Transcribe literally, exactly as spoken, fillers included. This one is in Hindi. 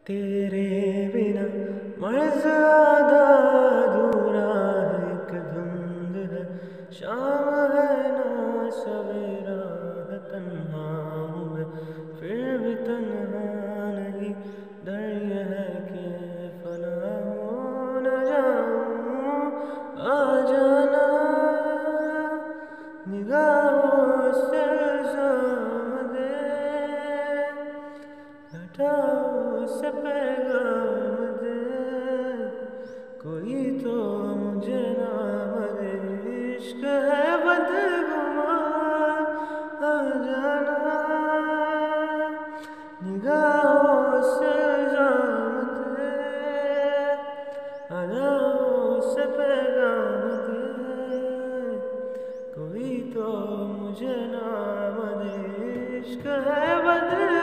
तेरे बिना मर्ज़ आधा अधूरा है, एक धुंध है शाम है ना सवेरा है, तन्हा हूँ मैं फिर भी तन्हा नहीं। डर ये है कि फना हो न जाऊँ, आ जाना निगाहों से इल्ज़ाम दे, हटाओ से पैगाम दे, कोई तो मुझे नाम दे। इश्क है बदगुमान, आ जाना निगाहों से इल्ज़ाम दे, हटाओ से पैगाम दे, कोई तो मुझे नाम दे। इश्क है बदगुमान।